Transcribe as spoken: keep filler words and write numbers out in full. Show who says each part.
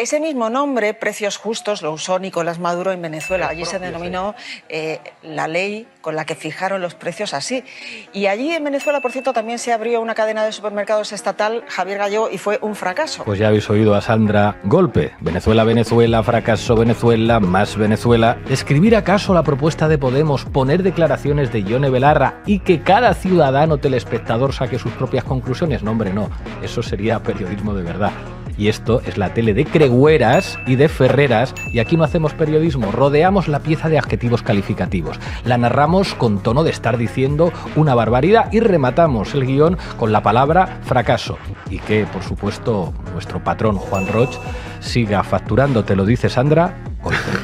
Speaker 1: Ese mismo nombre, precios justos, lo usó Nicolás Maduro en Venezuela. Allí se denominó eh, la ley con la que fijaron los precios así. Y allí en Venezuela, por cierto, también se abrió una cadena de supermercados estatal, Javier Gallego, y fue un fracaso.
Speaker 2: Pues ya habéis oído a Sandra. Golpe. Venezuela, Venezuela, fracaso, Venezuela, más Venezuela. ¿Escribir acaso la propuesta de Podemos, poner declaraciones de Ione Belarra y que cada ciudadano telespectador saque sus propias conclusiones? No, hombre, no. Eso sería periodismo de verdad. Y esto es la tele de Cregüeras y de Ferreras, y aquí no hacemos periodismo, rodeamos la pieza de adjetivos calificativos, la narramos con tono de estar diciendo una barbaridad y rematamos el guión con la palabra fracaso. Y que, por supuesto, nuestro patrón Juan Roch siga facturando, te lo dice Sandra, golpe.